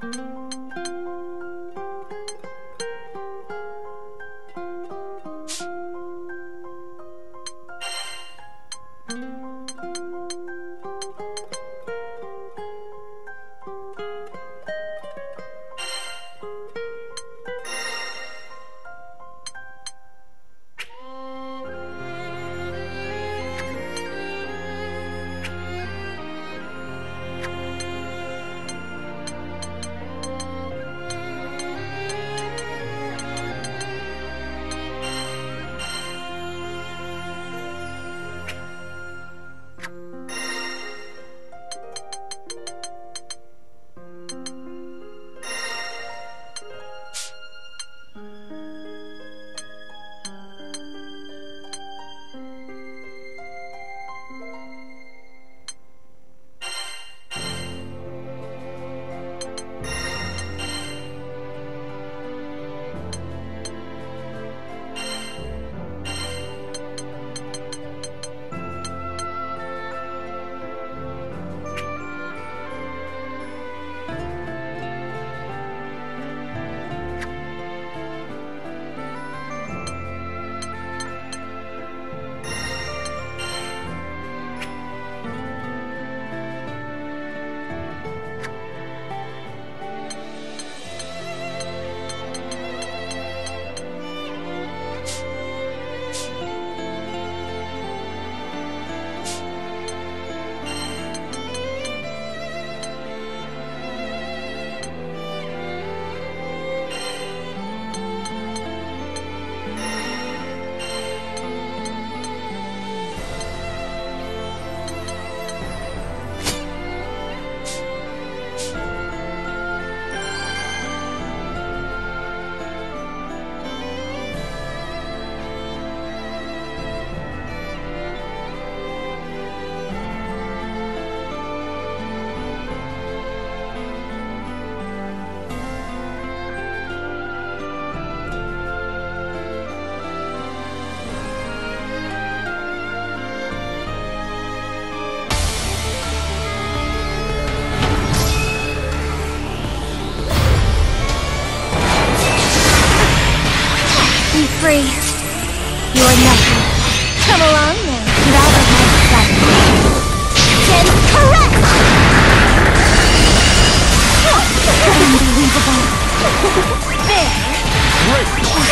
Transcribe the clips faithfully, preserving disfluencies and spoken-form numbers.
free. You're nothing. Come along now. Get out of my sight. Then correct! Unbelievable. There. Great.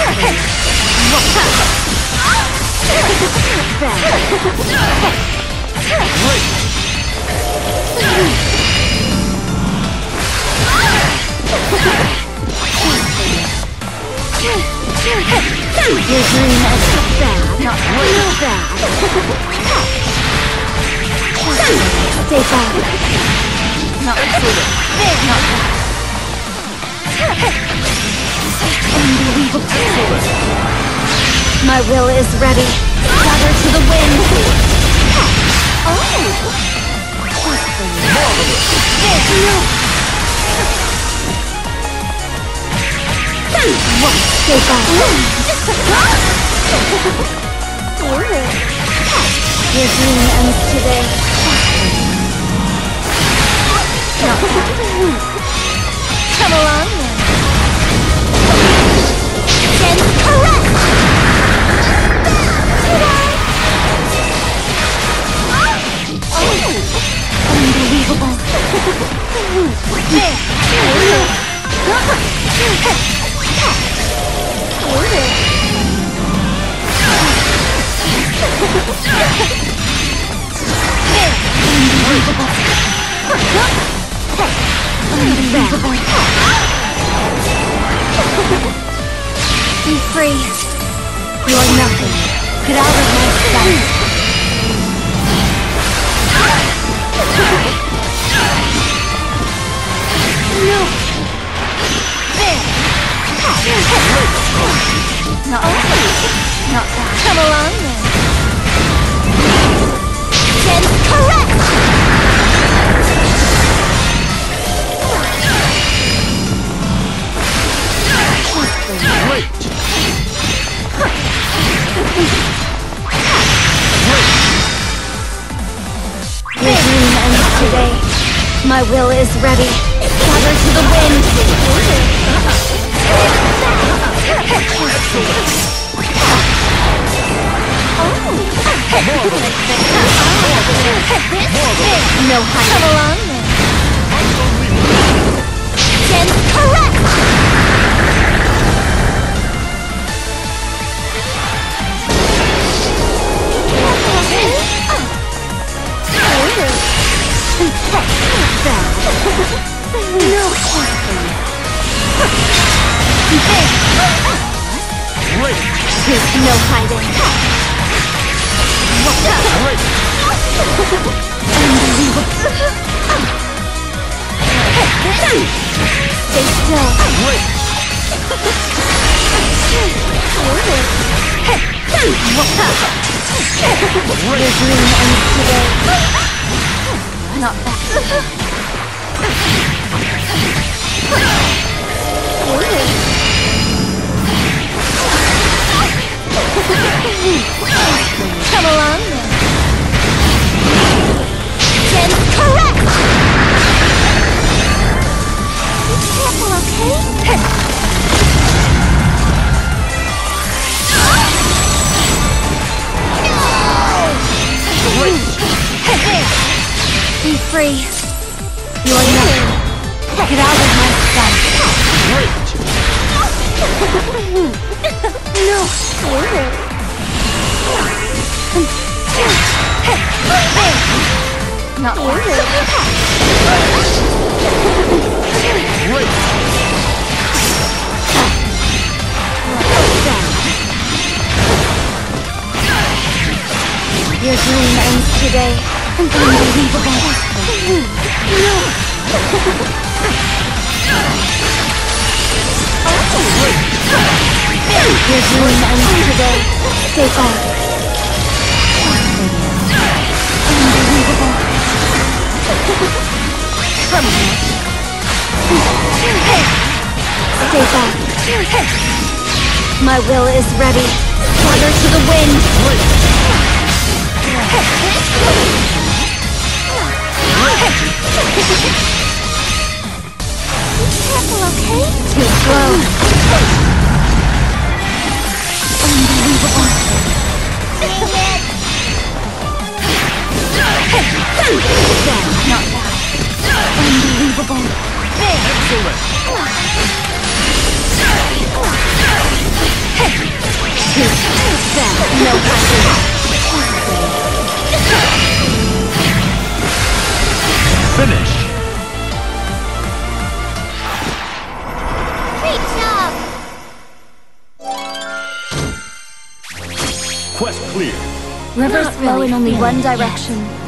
Your dream is bad, not real bad. Stay back. Not included. Not bad. Unbelievable. My will is ready. Gather to the wind. Oh! Marvelous. No! Stay back. Your dream ends today. Come along then. Then correct! Oh! Unbelievable. There. Order. Unbelievable. Unbelievable. Be free. You're nothing. Get out of my sight. No. There. Not bad. Not bad. Come along then. Then correct! Great. Your dream ends today. My will is ready. Gather to the wind. No hiding. Come along then. Then correct. No hiding. Great. No hiding. Great. Stay still. Great. Your dream ends today. Not that. Come along then. Then correct! Be careful, okay? Be free. You're nothing. Get out of my sight. Great. No. Not one. Great. Your dream ends today. Unbelievable. No. Your dream ends today. Stay back. Unbelievable. Come on. Stay back. My will is ready. Gather to the wind. Be careful, okay? Too slow. Unbelievable. Not that. Unbelievable. Excellent. Too sad. No hiding. Finish. Great job. Quest clear. Rivers flow in only one direction.